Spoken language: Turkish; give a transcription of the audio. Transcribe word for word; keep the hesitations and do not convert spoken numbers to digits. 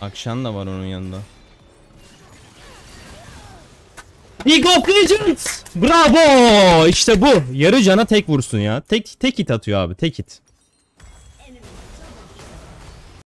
Akşam da var onun yanında. League of Legends! Bravo! İşte bu. Yarı cana tek vursun ya. Tek tek hit atıyor abi. Tek hit.